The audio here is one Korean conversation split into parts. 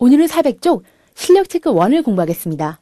오늘은 400쪽 실력 체크 1을 공부하겠습니다.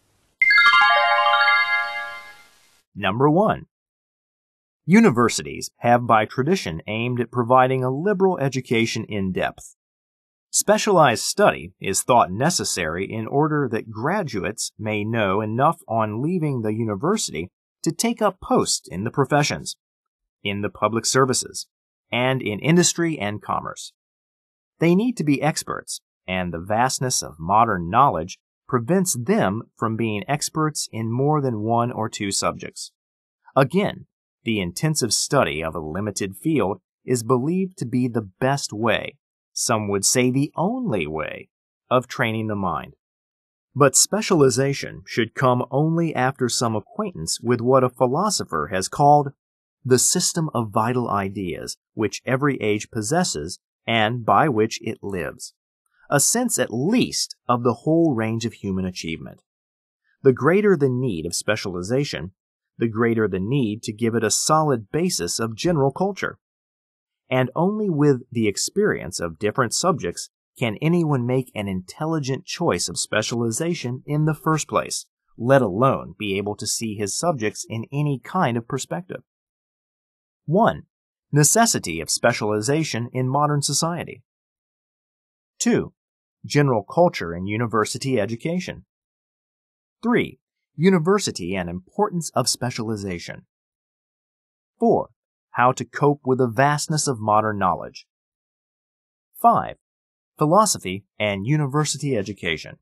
Number 1. Universities have by tradition aimed at providing a liberal education in depth. Specialized study is thought necessary in order that graduates may know enough on leaving the university to take up posts in the professions, in the public services, and in industry and commerce. They need to be experts, and the vastness of modern knowledge prevents them from being experts in more than one or two subjects. Again, the intensive study of a limited field is believed to be the best way, some would say the only way, of training the mind. But specialization should come only after some acquaintance with what a philosopher has called the system of vital ideas which every age possesses and by which it lives, a sense at least of the whole range of human achievement. The greater the need of specialization, the greater the need to give it a solid basis of general culture. And only with the experience of different subjects can anyone make an intelligent choice of specialization in the first place, let alone be able to see his subjects in any kind of perspective. 1. Necessity of specialization in modern society. 2. General culture in university education. 3. University and importance of specialization. 4. How to cope with the vastness of modern knowledge. 5. Philosophy and university education.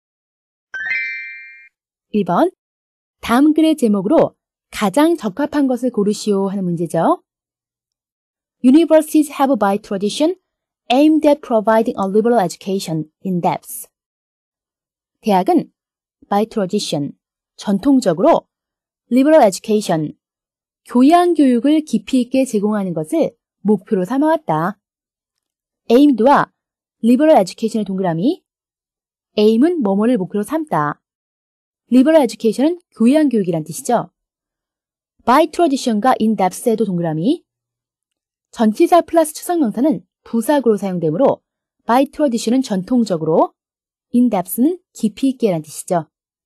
1번. 다음 글의 제목으로 가장 적합한 것을 고르시오 하는 문제죠. Universities have by tradition aimed at providing a liberal education in depth. 대학은 by tradition, 전통적으로 liberal education, 교양 교육을 깊이 있게 제공하는 것을 목표로 삼아왔다. aimed와 liberal education의 동그라미, aim은 뭐뭐를 목표로 삼다. liberal education은 교양 교육이란 뜻이죠. by tradition과 in depth에도 동그라미, 전치사 플러스 추상명사는 부사구로 사용되므로 by tradition은 전통적으로, in depth는 깊이 있게란 뜻이죠.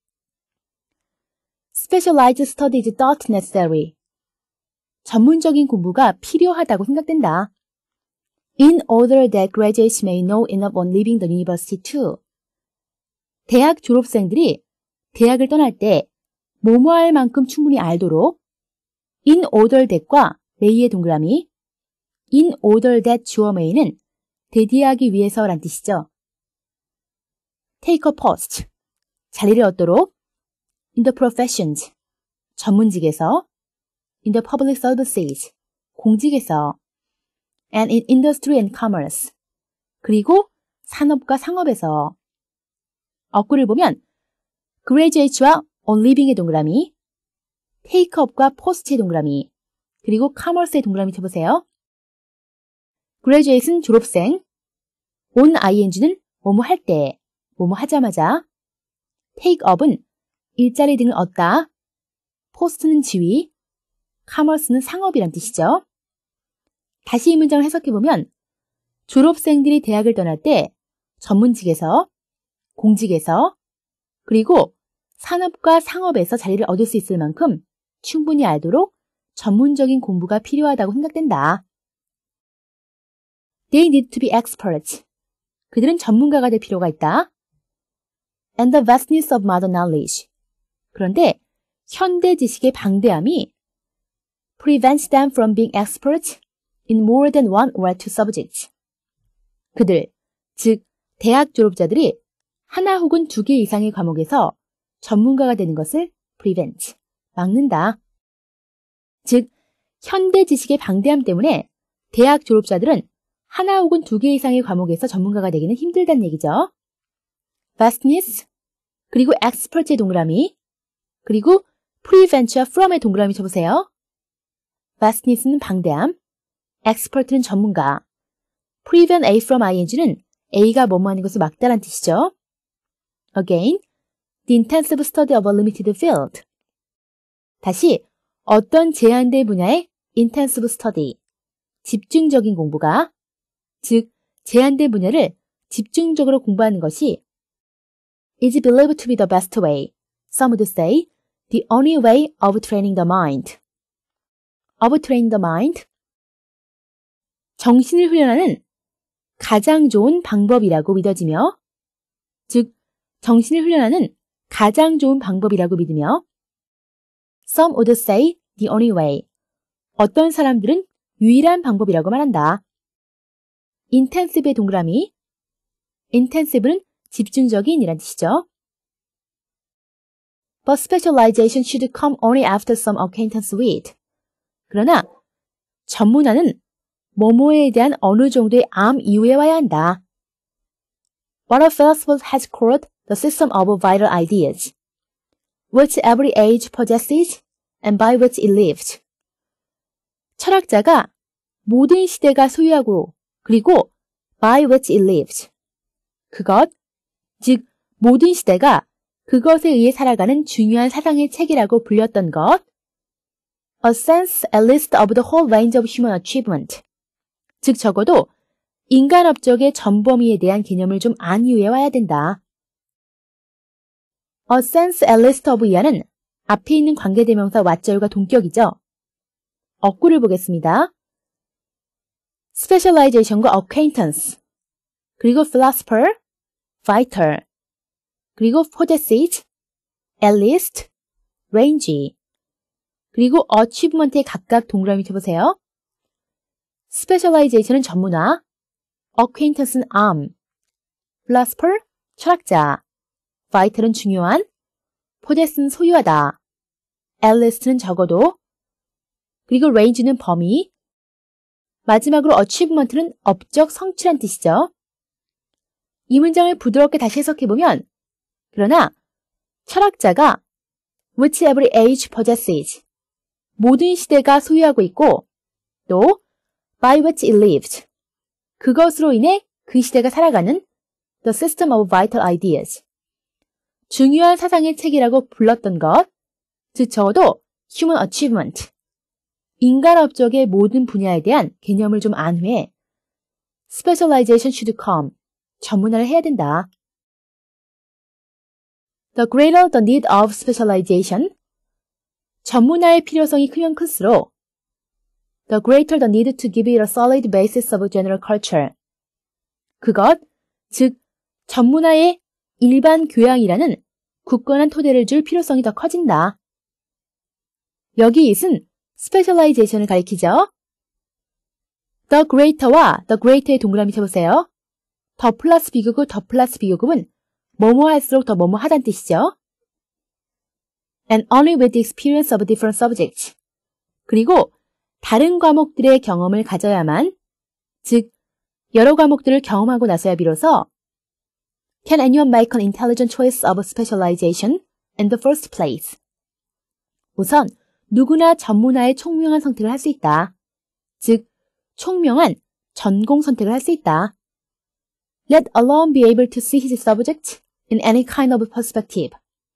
Specialized study is thought necessary. 전문적인 공부가 필요하다고 생각된다. In order that graduates may know enough on leaving the university too. 대학 졸업생들이 대학을 떠날 때 뭐뭐 할 만큼 충분히 알도록 in order that과 may의 동그라미, in order that 주어 may는 대디하기 위해서란 뜻이죠. Take a post, 자리를 얻도록 in the professions, 전문직에서 in the public services, 공직에서 and in industry and commerce, 그리고 산업과 상업에서. 어구를 보면 graduates와 on leaving의 동그라미, take up과 post의 동그라미, 그리고 commerce의 동그라미 쳐보세요. graduate은 졸업생, on ing는 뭐뭐 할 때, 뭐뭐 하자마자, take up은 일자리 등을 얻다, post는 지위, commerce는 상업이란 뜻이죠. 다시 이 문장을 해석해보면 졸업생들이 대학을 떠날 때 전문직에서, 공직에서, 그리고 산업과 상업에서 자리를 얻을 수 있을 만큼 충분히 알도록 전문적인 공부가 필요하다고 생각된다. They need to be experts. 그들은 전문가가 될 필요가 있다. And the vastness of modern knowledge. 그런데 현대 지식의 방대함이 prevents them from being experts in more than one or two subjects. 그들, 즉 대학 졸업자들이 하나 혹은 두 개 이상의 과목에서 전문가가 되는 것을 prevent, 막는다. 즉 현대 지식의 방대함 때문에 대학 졸업자들은 하나 혹은 두 개 이상의 과목에서 전문가가 되기는 힘들다는 얘기죠. vastness, 그리고 expert의 동그라미, 그리고 prevent와 from의 동그라미 쳐보세요. vastness는 방대함, expert는 전문가, prevent A from ing는 A가 뭐뭐 하는 것을 막다란 뜻이죠. Again, the intensive study of a limited field. 다시 어떤 제한된 분야의 intensive study, 집중적인 공부가, 즉 제한된 분야를 집중적으로 공부하는 것이 is believed to be the best way. Some would say the only way of training the mind. of training the mind. 정신을 훈련하는 가장 좋은 방법이라고 믿어지며, 즉 정신을 훈련하는 가장 좋은 방법이라고 믿으며, some would say the only way. 어떤 사람들은 유일한 방법이라고 말한다. intensive의 동그라미. intensive는 집중적인 이란 뜻이죠. But specialization should come only after some acquaintance with. 그러나 전문화는 뭐뭐에 대한 어느 정도의 암 이후에 와야 한다. What a philosopher has called the system of vital ideas, which every age possesses and by which it lives. 철학자가 모든 시대가 소유하고 그리고 by which it lives. 그것, 즉 모든 시대가 그것에 의해 살아가는 중요한 사상의 체계라고 불렸던 것. A sense at least of the whole range of human achievement. 즉 적어도 인간 업적의 전범위에 대한 개념을 좀 안 이후에 와야 된다. A sense at least of 이하는 앞에 있는 관계대명사 what자유가 동격이죠. 어구를 보겠습니다. specialization과 acquaintance, 그리고 philosopher, vital, 그리고 possesses, at least, range, 그리고 achievement에 각각 동그라미 쳐보세요. specialization은 전문화, acquaintance는 암, philosopher, 철학자, vital은 중요한, possess는 소유하다, at least는 적어도, 그리고 range는 범위, 마지막으로 achievement는 업적 성취란 뜻이죠. 이 문장을 부드럽게 다시 해석해보면, 그러나 철학자가 which every age possesses, 모든 시대가 소유하고 있고, 또 by which it lives, 그것으로 인해 그 시대가 살아가는 the system of vital ideas, 중요한 사상의 체계라고 불렀던 것, 즉 적어도 human achievement, 인간 업적의 모든 분야에 대한 개념을 좀 안 후에 specialization should come, 전문화를 해야 된다. The greater the need of specialization, 전문화의 필요성이 크면 클수록 the greater the need to give it a solid basis of general culture, 그것, 즉 전문화의 일반 교양이라는 굳건한 토대를 줄 필요성이 더 커진다. 여기 it은 specialization을 가리키죠. the greater와 the greater의 동그라미 쳐보세요. 더 플러스 비교급, 더 플러스 비교급은 뭐뭐 할수록 더 뭐뭐 하다는 뜻이죠. And only with the experience of different subjects. 그리고 다른 과목들의 경험을 가져야만, 즉 여러 과목들을 경험하고 나서야 비로소 can anyone make an intelligent choice of specialization in the first place. 우선 누구나 전문화의 총명한 선택을 할 수 있다. 즉 총명한 전공 선택을 할 수 있다. Let alone be able to see his subject in any kind of perspective.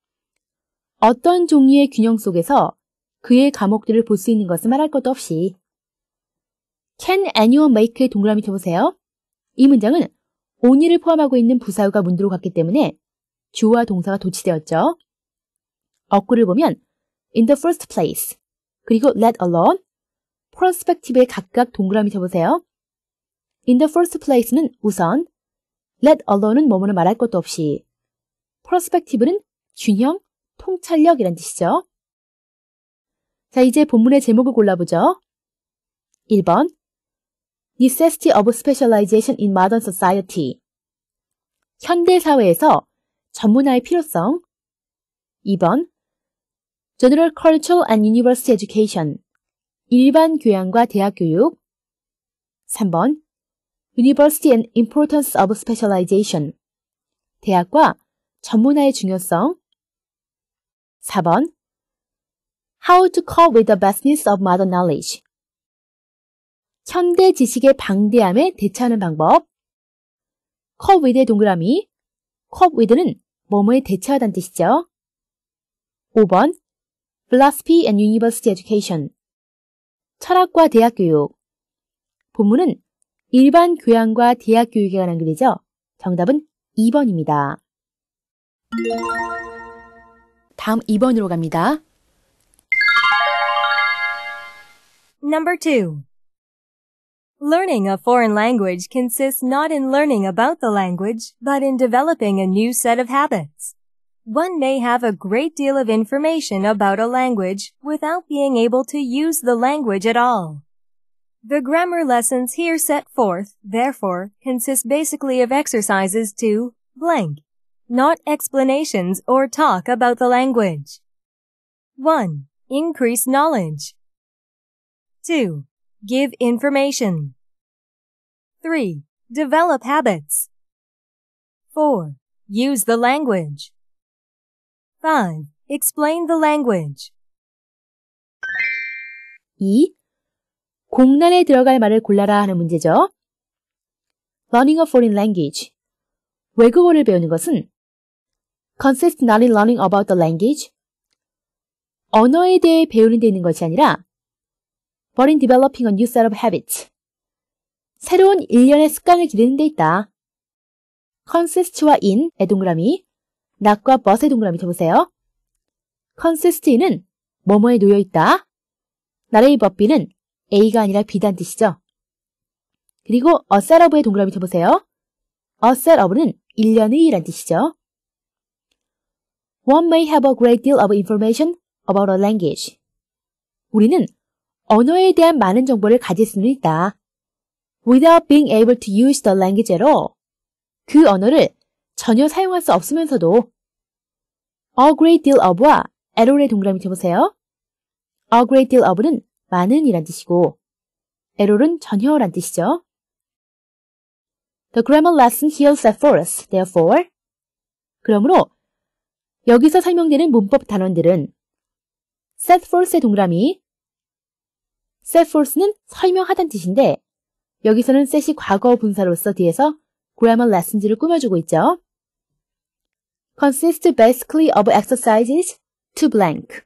어떤 종류의 균형 속에서 그의 과목들을 볼 수 있는 것을 말할 것도 없이. Can anyone make의 동그라미 쳐보세요. 이 문장은 only를 포함하고 있는 부사구가 문두로 갔기 때문에 주어와 동사가 도치되었죠. 어구를 보면 in the first place, 그리고 let alone, perspective에 각각 동그라미 쳐보세요. in the first place는 우선, let alone은 뭐뭐는 말할 것도 없이, perspective는 균형, 통찰력이란 뜻이죠. 자, 이제 본문의 제목을 골라보죠. 1번 Necessity of Specialization in Modern Society, 현대사회에서 전문화의 필요성. 2번 General Cultural and University Education, 일반 교양과 대학 교육. 3번 University and Importance of Specialization, 대학과 전문화의 중요성. 4번 How to cope with the vastness of modern knowledge, 현대 지식의 방대함에 대처하는 방법. cope with의 동그라미, cope with는 뭐뭐에 대처하다는 뜻이죠. 5번 Philosophy and University Education, 철학과 대학 교육. 본문은 일반 교양과 대학 교육에 관한 글이죠. 정답은 2번입니다. 다음 2번으로 갑니다. Number 2. Learning a foreign language consists not in learning about the language, but in developing a new set of habits. One may have a great deal of information about a language without being able to use the language at all. The grammar lessons here set forth, therefore, consist basically of exercises to blank, not explanations or talk about the language. 1. Increase knowledge. 2. Give information. 3. Develop habits. 4. Use the language. 5. Explain the language. 2. 공란에 들어갈 말을 골라라 하는 문제죠. Learning a foreign language. 외국어를 배우는 것은 consists not in learning about the language. 언어에 대해 배우는 데 있는 것이 아니라 but in developing a new set of habits. 새로운 일련의 습관을 기르는 데 있다. consist와 in의 동그라미, not과 but의 동그라미 쳐보세요. consist in은 뭐뭐에 놓여 있다. 나의 but B는 A가 아니라 B란 뜻이죠. 그리고 a set of의 동그라미 쳐보세요. a set of는 일련의 란 뜻이죠. One may have a great deal of information about a language. 우리는 언어에 대한 많은 정보를 가질 수는 있다. Without being able to use the language at all. 그 언어를 전혀 사용할 수 없으면서도 a great deal of와 at all의 동그라미 쳐보세요. a great deal of는 많은 이란 뜻이고 at all은 전혀란 뜻이죠. The grammar lesson here set forth, therefore. 그러므로 여기서 설명되는 문법 단원들은 set forth의 동그라미, set forth는 설명하다는 뜻인데 여기서는 set이 과거 분사로서 뒤에서 grammar lessons를 꾸며주고 있죠. consist basically of exercises to blank.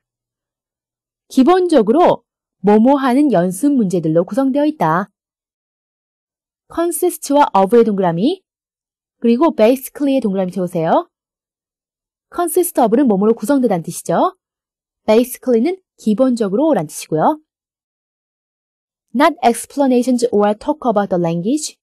기본적으로 뭐뭐 하는 연습 문제들로 구성되어 있다. consist와 of의 동그라미, 그리고 basically의 동그라미 쳐보세요. consist of는 뭐뭐로 구성되다는 뜻이죠. basically는 기본적으로 란 뜻이고요. Not explanations or talk about the language.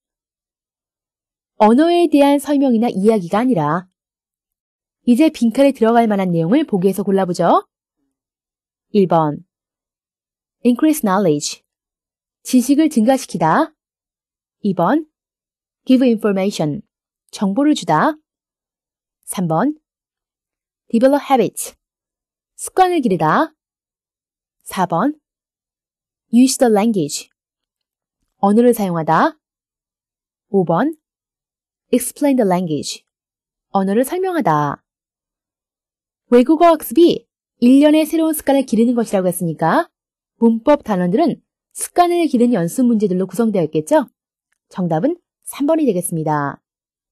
언어에 대한 설명이나 이야기가 아니라 이제 빈칸에 들어갈 만한 내용을 보기에서 골라보죠. 1번 Increase knowledge. 지식을 증가시키다. 2번 Give information. 정보를 주다. 3번 Develop habits. 습관을 기르다. 4번 Use the language. 언어를 사용하다. 5번 Explain the language. 언어를 설명하다. 외국어 학습이 1년의 새로운 습관을 기르는 것이라고 했으니까 문법 단원들은 습관을 기르는 연습 문제들로 구성되어 있겠죠? 정답은 3번이 되겠습니다.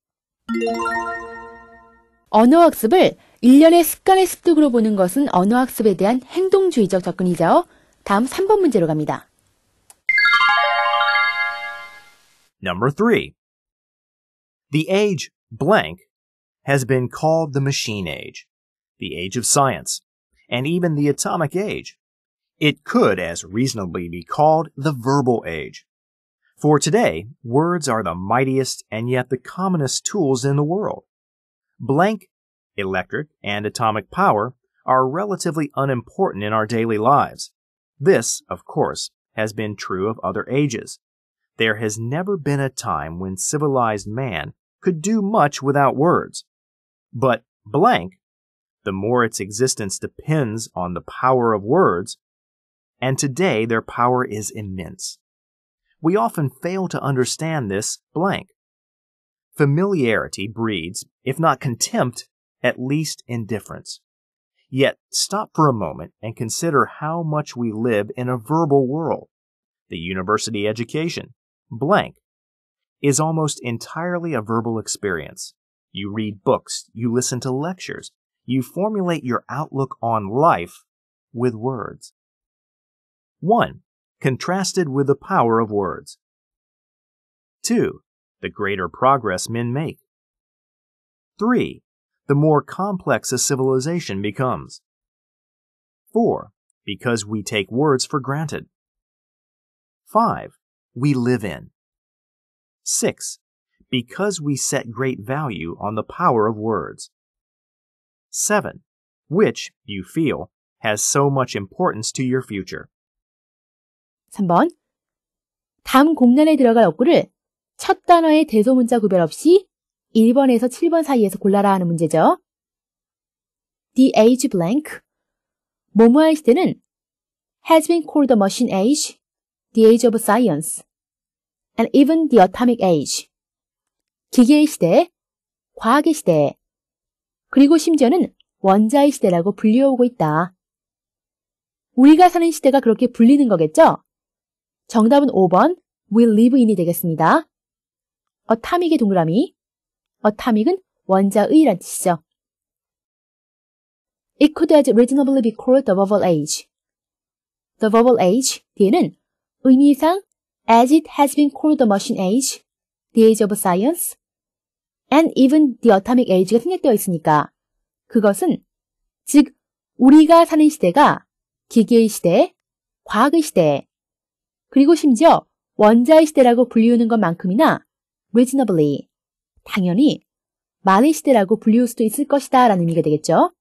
언어학습을 1년의 습관의 습득으로 보는 것은 언어학습에 대한 행동주의적 접근이죠. 다음 3번 문제로 갑니다. Number 3. The age blank has been called the machine age, the age of science, and even the atomic age. It could as reasonably be called the verbal age. For today, words are the mightiest and yet the commonest tools in the world. Blank, electric, and atomic power are relatively unimportant in our daily lives. This, of course, has been true of other ages. There has never been a time when civilized man could do much without words. But blank, the more its existence depends on the power of words, and today their power is immense. We often fail to understand this blank. Familiarity breeds, if not contempt, at least indifference. Yet stop for a moment and consider how much we live in a verbal world. The university education, blank, is almost entirely a verbal experience. You read books, you listen to lectures, you formulate your outlook on life with words. 1. Contrasted with the power of words. 2. The greater progress men make. 3. The more complex a civilization becomes. 4. Because we take words for granted. 5. We live in. 6. Because we set great value on the power of words. 7. Which, you feel, has so much importance to your future. 3번. 다음 공란에 들어갈 어구를 첫 단어의 대소문자 구별 없이 1번에서 7번 사이에서 골라라 하는 문제죠. The age blank. 뭐뭐한 시대는 has been called the machine age, the age of science, and even the atomic age. 기계의 시대, 과학의 시대, 그리고 심지어는 원자의 시대라고 불려오고 있다. 우리가 사는 시대가 그렇게 불리는 거겠죠? 정답은 5번 we live in이 되겠습니다. atomic의 동그라미, atomic은 원자의란 뜻이죠. It could as reasonably be called the verbal age. The verbal age 뒤에는 의미상 as it has been called the machine age, the age of science, and even the atomic age가 생략되어 있으니까 그것은 즉 우리가 사는 시대가 기계의 시대, 과학의 시대, 그리고 심지어 원자의 시대라고 불리우는 것만큼이나 reasonably, 당연히 말의 시대라고 불리울 수도 있을 것이다 라는 의미가 되겠죠.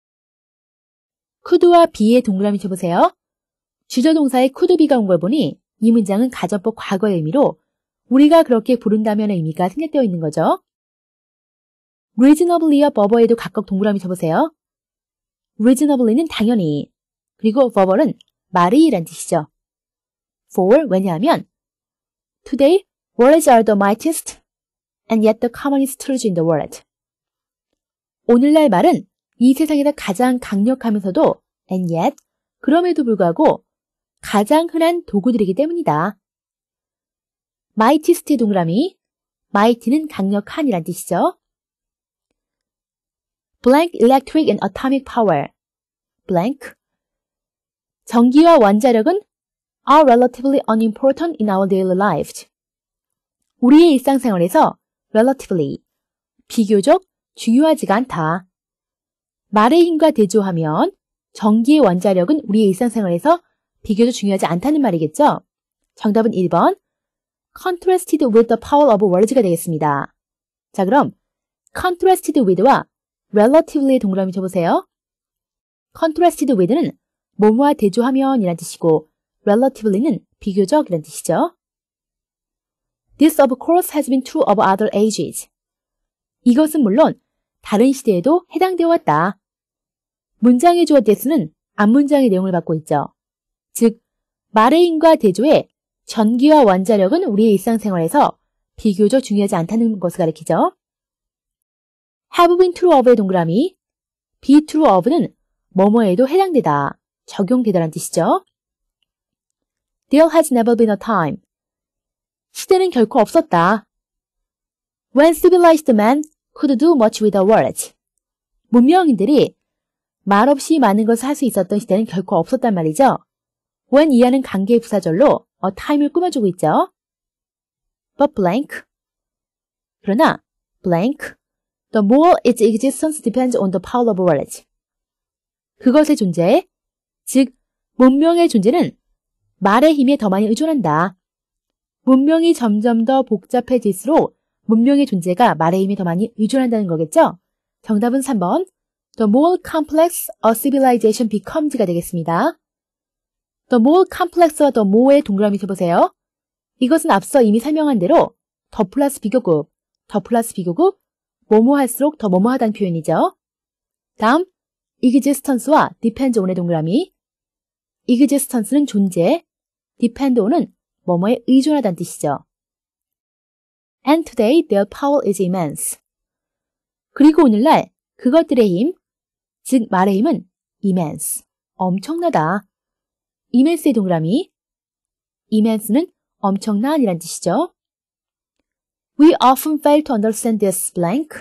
could와 be의 동그라미 쳐보세요. 주저동사에 could be가 온 걸 보니 이 문장은 가정법 과거의 의미로 우리가 그렇게 부른다면의 의미가 생략되어 있는 거죠. reasonably와 verbal에도 각각 동그라미 쳐보세요. reasonably는 당연히, 그리고 verbal은 말의란 뜻이죠. for, 왜냐하면 Today, words are the mightiest and yet the commonest tools in the world. 오늘날 말은 이 세상에서 가장 강력하면서도 and yet, 그럼에도 불구하고 가장 흔한 도구들이기 때문이다. mightiest의 동그라미, mighty는 강력한이란 뜻이죠. blank electric and atomic power. blank. 전기와 원자력은 are relatively unimportant in our daily lives. 우리의 일상생활에서 relatively, 비교적 중요하지가 않다. 말의 힘과 대조하면 전기의 원자력은 우리의 일상생활에서 비교적 중요하지 않다는 말이겠죠? 정답은 1번 contrasted with the power of words가 되겠습니다. 자, 그럼 contrasted with와 relatively의 동그라미 쳐보세요. contrasted with는 뭐뭐와 대조하면 이란 뜻이고 relatively는 비교적 이란 뜻이죠. This of course has been true of other ages. 이것은 물론 다른 시대에도 해당되어 왔다. 문장의 주어 this는 앞문장의 내용을 받고 있죠. 즉, 말의 힘과 대조에 전기와 원자력은 우리의 일상생활에서 비교적 중요하지 않다는 것을 가리키죠. have been true of의 동그라미, be true of는 뭐뭐에도 해당되다, 적용되다란 뜻이죠. There has never been a time. 시대는 결코 없었다. When civilized men could do much with a word. 문명인들이 말없이 많은 것을 할 수 있었던 시대는 결코 없었단 말이죠. when 이하는 관계 부사절로 a time을 꾸며주고 있죠. But blank. 그러나 blank. The more its existence depends on the power of words. 그것의 존재, 즉 문명의 존재는 말의 힘에 더 많이 의존한다. 문명이 점점 더 복잡해질수록 문명의 존재가 말의 힘에 더 많이 의존한다는 거겠죠? 정답은 3번. The more complex a civilization becomes가 되겠습니다. The more complex와 the more의 동그라미 쳐보세요. 이것은 앞서 이미 설명한 대로 더 플러스 비교급, 더 플러스 비교급, 뭐뭐 할수록 더 뭐뭐 하다는 표현이죠. 다음, existence와 depend on의 동그라미. existence는 존재, depend on은 뭐뭐에 의존하다는 뜻이죠. And today their power is immense. 그리고 오늘날 그것들의 힘, 즉 말의 힘은 immense, 엄청나다. immense의 동그라미, immense는 엄청난이란 뜻이죠. We often fail to understand this blank.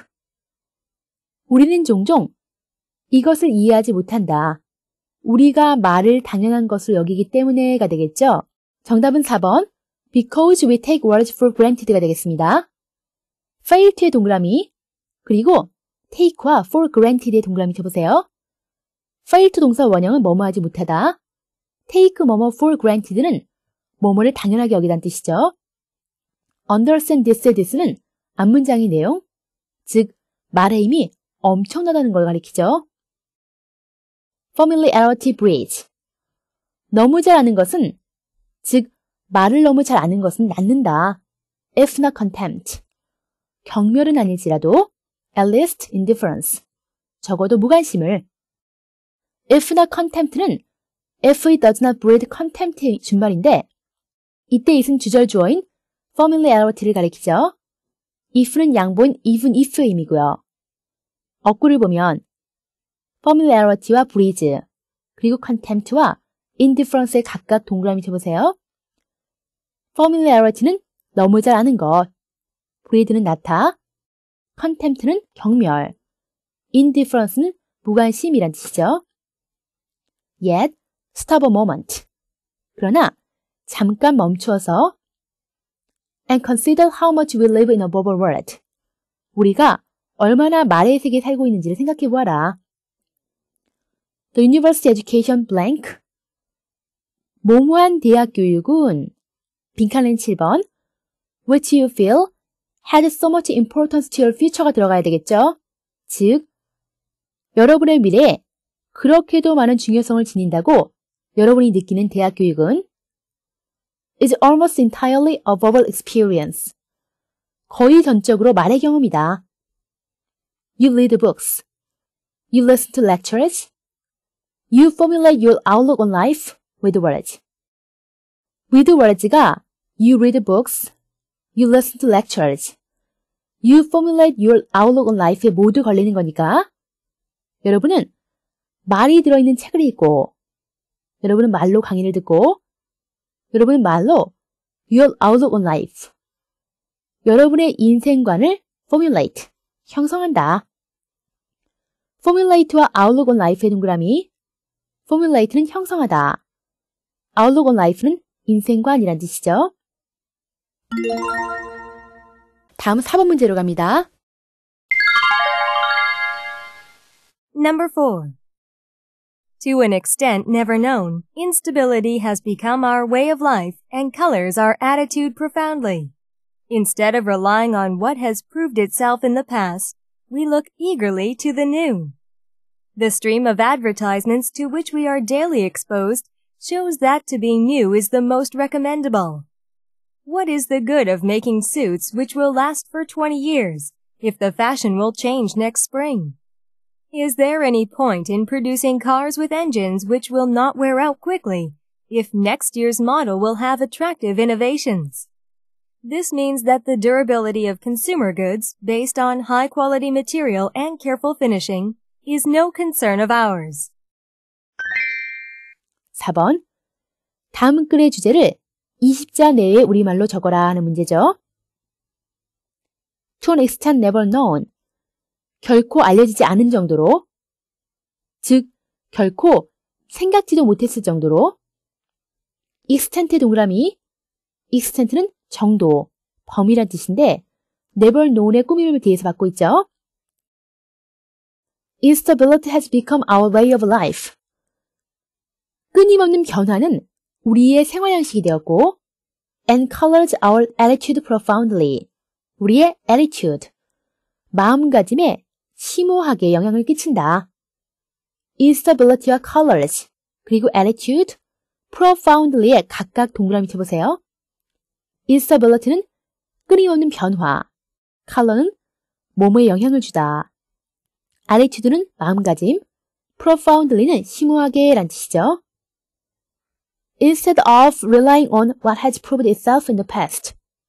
우리는 종종 이것을 이해하지 못한다. 우리가 말을 당연한 것으로 여기기 때문에가 되겠죠. 정답은 4번. Because we take words for granted가 되겠습니다. fail to의 동그라미, 그리고 take와 for granted의 동그라미 쳐보세요. fail to 동사 원형은 뭐뭐하지 못하다. take 뭐뭐 for granted는 뭐뭐를 당연하게 여기다는 뜻이죠. understand this는 앞문장의 내용, 즉 말의 힘이 엄청나다는 걸 가리키죠. familiarity breeds. 너무 잘 아는 것은, 즉 말을 너무 잘 아는 것은 낳는다. if not contempt. 경멸은 아닐지라도 at least indifference. 적어도 무관심을. if not contempt는 if it does not breed contempt의 준말인데 이때 it은 주절 주어인 familiarity를 가리키죠. if는 양보인 even if의 의미고요. 어구를 보면 familiarity와 breeds 그리고 contempt와 indifference에 각각 동그라미 쳐보세요. familiarity는 너무 잘 아는 것, breed는 낳다, contempt는 경멸, indifference는 무관심이란 뜻이죠. Yet, stop a moment. 그러나 잠깐 멈추어서 and consider how much we live in a verbal world. 우리가 얼마나 말의 세계에 살고 있는지를 생각해 보아라. The university education blank. 모모한 대학 교육은 빈칸은 7번. Which you feel had so much importance to your future가 들어가야 되겠죠. 즉, 여러분의 미래에 그렇게도 많은 중요성을 지닌다고 여러분이 느끼는 대학 교육은 is almost entirely a verbal experience. 거의 전적으로 말의 경험이다. You read books. You listen to lectures. You formulate your outlook on life with words. with words가 you read books, you listen to lectures, you formulate your outlook on life에 모두 걸리는 거니까 여러분은 말이 들어있는 책을 읽고 여러분은 말로 강의를 듣고 여러분은 말로 your outlook on life, 여러분의 인생관을 formulate, 형성한다. formulate와 outlook on life의 동그라미, formulate는 형성하다, outlook on life는 인생관이란 뜻이죠. 다음 4번 문제로 갑니다. Number 4. To an extent never known, instability has become our way of life and colors our attitude profoundly. Instead of relying on what has proved itself in the past, we look eagerly to the new. The stream of advertisements to which we are daily exposed shows that to be new is the most recommendable. What is the good of making suits which will last for 20 years if the fashion will change next spring? Is there any point in producing cars with engines which will not wear out quickly if next year's model will have attractive innovations? This means that the durability of consumer goods based on high-quality material and careful finishing is no concern of ours. 4번. 다음 글의 주제를 20자 내에 우리말로 적어라 하는 문제죠. To an extent never known. 결코 알려지지 않은 정도로, 즉 결코 생각지도 못했을 정도로. extent의 동그라미, extent는 정도, 범위란 뜻인데 never known의 꾸밈을 뒤에서 받고 있죠. Instability has become our way of life. 끊임없는 변화는 우리의 생활 양식이 되었고 and colors our attitude profoundly. 우리의 attitude, 마음가짐에 심오하게 영향을 끼친다. instability와 colors, 그리고 attitude, profoundly에 각각 동그라미 쳐보세요. instability는 끊임없는 변화, color는 몸에 영향을 주다, attitude는 마음가짐, profoundly는 심오하게 란 뜻이죠. Instead of relying on what has proved itself in the past.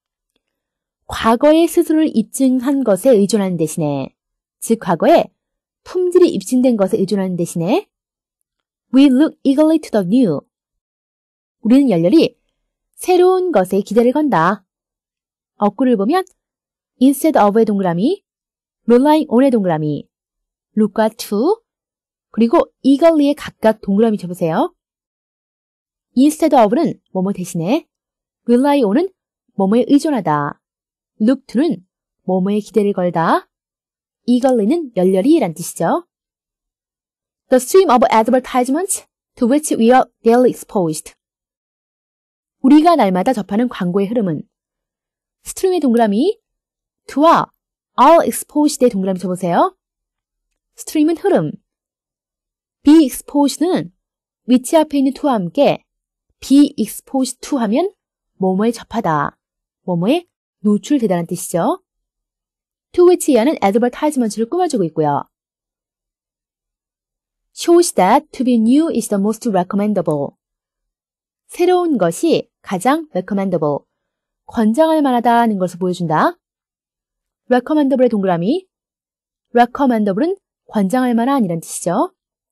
과거에 스스로를 입증한 것에 의존하는 대신에, 즉 과거에 품질이 입증된 것에 의존하는 대신에 We look eagerly to the new. 우리는 열렬히 새로운 것에 기대를 건다. 어구를 보면 instead of의 동그라미, relying on의 동그라미, look과 to, 그리고 eagerly에 각각 동그라미 쳐보세요. instead of는 뭐뭐 대신에, rely on은 뭐뭐에 의존하다, look to는 뭐뭐에 기대를 걸다, eagerly는 열렬히 란 뜻이죠. The stream of advertisements to which we are daily exposed. 우리가 날마다 접하는 광고의 흐름은 stream의 동그라미 to와 are exposed의 동그라미 쳐보세요. stream은 흐름, be exposed는 which 앞에 있는 to와 함께 be exposed to 하면 뭐뭐에 접하다, 뭐뭐에 노출되다는 뜻이죠. to which 이하는 advertisement를 꾸며주고 있고요. shows that to be new is the most recommendable. 새로운 것이 가장 recommendable, 권장할 만하다는 것을 보여준다. recommendable의 동그라미, recommendable은 권장할 만한 이란 뜻이죠.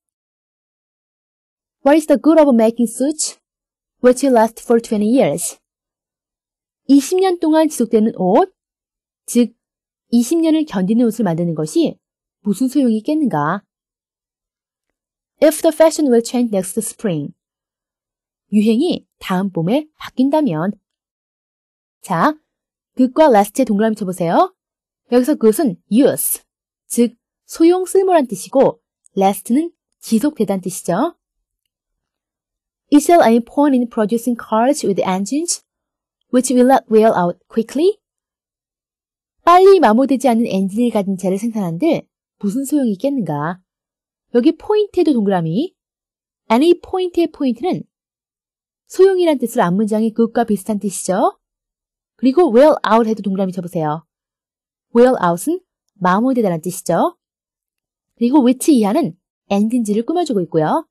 What is the good of making suits which last for 20 years? 20년 동안 지속되는 옷, 즉 20년을 견디는 옷을 만드는 것이 무슨 소용이 있겠는가? If the fashion will change next spring. 유행이 다음 봄에 바뀐다면. 자, good과 last의 동그라미 쳐보세요. 여기서 good은 use, 즉 소용 쓸모란 뜻이고 last는 지속되다는 뜻이죠. Is there any point in producing cars with engines which will not wear out quickly? 빨리 마모되지 않는 엔진을 가진 차를 생산한들 무슨 소용이 있겠는가? 여기 포인트에도 동그라미, any 포인트의 포인트는 소용이란 뜻으로 앞문장의 good과 비슷한 뜻이죠. 그리고 wear out 해도 동그라미 쳐보세요. wear out은 마모되다는 뜻이죠. 그리고 which 이하는 엔진지를 꾸며주고 있고요.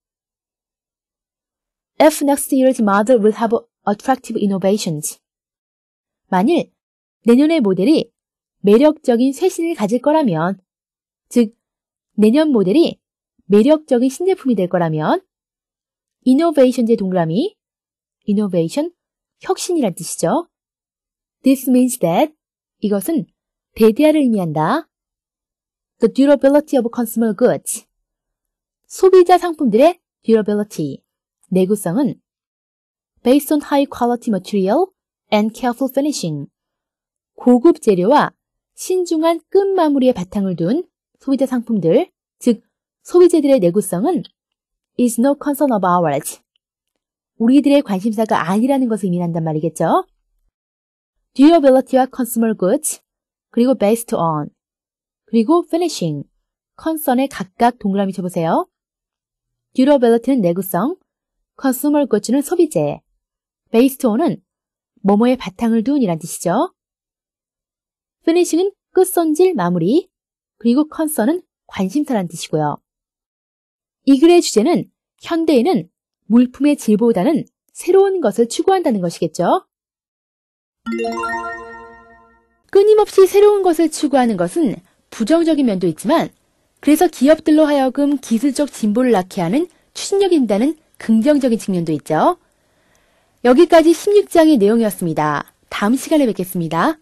If next year's model will have attractive innovations. 만일 내년의 모델이 매력적인 쇄신을 가질 거라면, 즉 내년 모델이 매력적인 신제품이 될 거라면 innovation의 동그라미, innovation, 혁신이란 뜻이죠. This means that, 이것은 대대화를 의미한다. The durability of consumer goods. 소비자 상품들의 durability, 내구성은 based on high quality material and careful finishing. 고급 재료와 신중한 끝 마무리에 바탕을 둔 소비자 상품들, 즉 소비재들의 내구성은 is no concern of ours. 우리들의 관심사가 아니라는 것을 의미한단 말이겠죠. durability와 consumer goods, 그리고 based on, 그리고 finishing, concern에 각각 동그라미 쳐보세요. durability는 내구성, consumer goods는 소비재, based on은 뭐뭐에 바탕을 둔 이란 뜻이죠. finishing은 끝손질 마무리, 그리고 concern은 관심사란 뜻이고요. 이 글의 주제는 현대인은 물품의 질보다는 새로운 것을 추구한다는 것이겠죠. 끊임없이 새로운 것을 추구하는 것은 부정적인 면도 있지만, 그래서 기업들로 하여금 기술적 진보를 낳게 하는 추진력이 된다는 긍정적인 측면도 있죠. 여기까지 16장의 내용이었습니다. 다음 시간에 뵙겠습니다.